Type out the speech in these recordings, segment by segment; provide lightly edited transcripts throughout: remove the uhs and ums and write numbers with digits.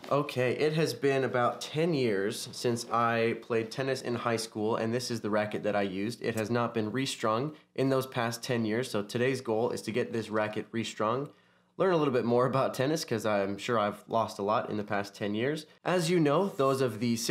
Okay, it has been about 10 years since I played tennis in high school, and this is the racket that I used. It has not been restrung in those past 10 years, so today's goal is to get this racket restrung, learn a little bit more about tennis because I'm sure I've lost a lot in the past 10 years. As you know, those of the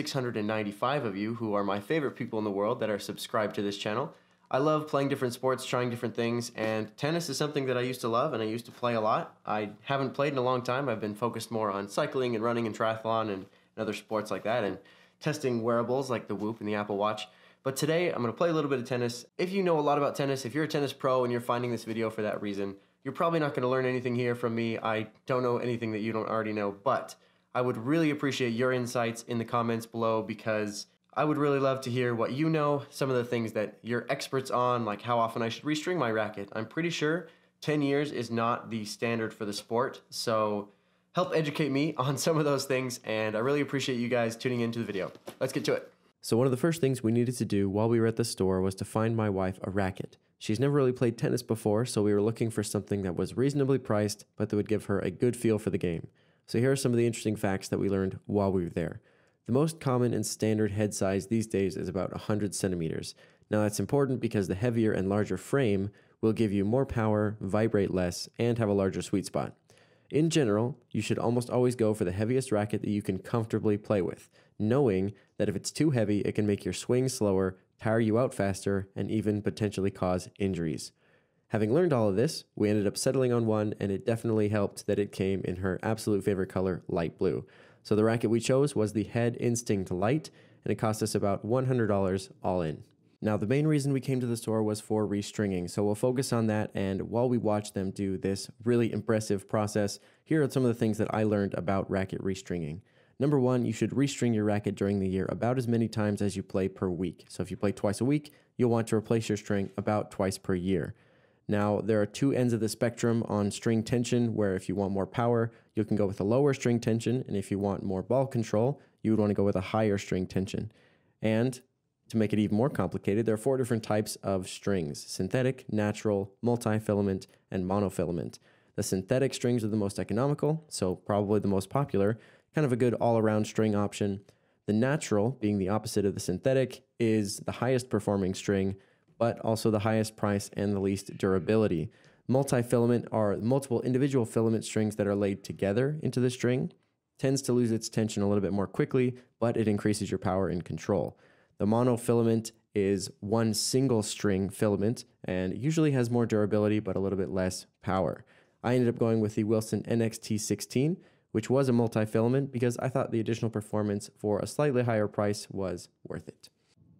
695 of you who are my favorite people in the world that are subscribed to this channel, I love playing different sports, trying different things, and tennis is something that I used to love and I used to play a lot. I haven't played in a long time. I've been focused more on cycling and running and triathlon and other sports like that, and testing wearables like the Whoop and the Apple Watch. But today I'm going to play a little bit of tennis. If you know a lot about tennis, if you're a tennis pro and you're finding this video for that reason, you're probably not going to learn anything here from me. I don't know anything that you don't already know, but I would really appreciate your insights in the comments below because I would really love to hear what you know, some of the things that you're experts on, like how often I should restring my racket. I'm pretty sure 10 years is not the standard for the sport, so help educate me on some of those things, and I really appreciate you guys tuning into the video. Let's get to it. So one of the first things we needed to do while we were at the store was to find my wife a racket. She's never really played tennis before, so we were looking for something that was reasonably priced, but that would give her a good feel for the game. So here are some of the interesting facts that we learned while we were there. The most common and standard head size these days is about 100 centimeters. Now that's important because the heavier and larger frame will give you more power, vibrate less, and have a larger sweet spot. In general, you should almost always go for the heaviest racket that you can comfortably play with, knowing that if it's too heavy, it can make your swing slower, tire you out faster, and even potentially cause injuries. Having learned all of this, we ended up settling on one, and it definitely helped that it came in her absolute favorite color, light blue. So the racket we chose was the Head Instinct Light, and it cost us about $100 all in. Now the main reason we came to the store was for restringing, so we'll focus on that, and while we watch them do this really impressive process, here are some of the things that I learned about racket restringing. Number one, you should restring your racket during the year about as many times as you play per week. So if you play twice a week, you'll want to replace your string about twice per year. Now, there are two ends of the spectrum on string tension, where if you want more power, you can go with a lower string tension, and if you want more ball control, you would want to go with a higher string tension. And to make it even more complicated, there are 4 different types of strings: synthetic, natural, multi-filament, and monofilament. The synthetic strings are the most economical, so probably the most popular, kind of a good all-around string option. The natural, being the opposite of the synthetic, is the highest performing string, but also the highest price and the least durability. Multi-filament are multiple individual filament strings that are laid together into the string. Tends to lose its tension a little bit more quickly, but it increases your power and control. The monofilament is one single string filament and usually has more durability but a little bit less power. I ended up going with the Wilson NXT16, which was a multi-filament because I thought the additional performance for a slightly higher price was worth it.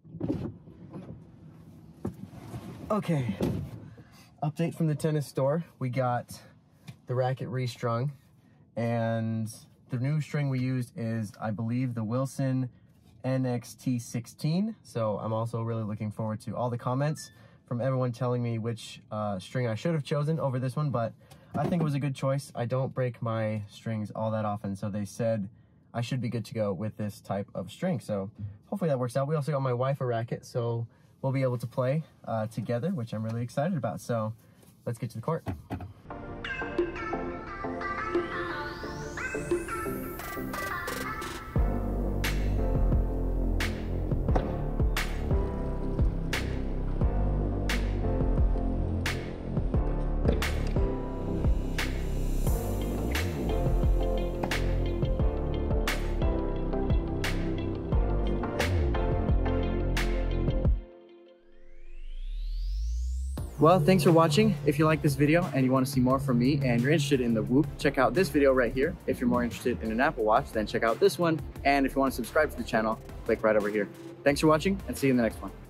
Okay, update from the tennis store. We got the racket restrung, and the new string we used is, I believe, the Wilson NXT16. So I'm also really looking forward to all the comments from everyone telling me which string I should have chosen over this one, but I think it was a good choice. I don't break my strings all that often, so they said I should be good to go with this type of string. So hopefully that works out. We also got my wife a racket, so we'll be able to play together, which I'm really excited about. So let's get to the court. Well, thanks for watching. If you like this video and you want to see more from me and you're interested in the Whoop, check out this video right here. If you're more interested in an Apple Watch, then check out this one. And if you want to subscribe to the channel, click right over here. Thanks for watching and see you in the next one.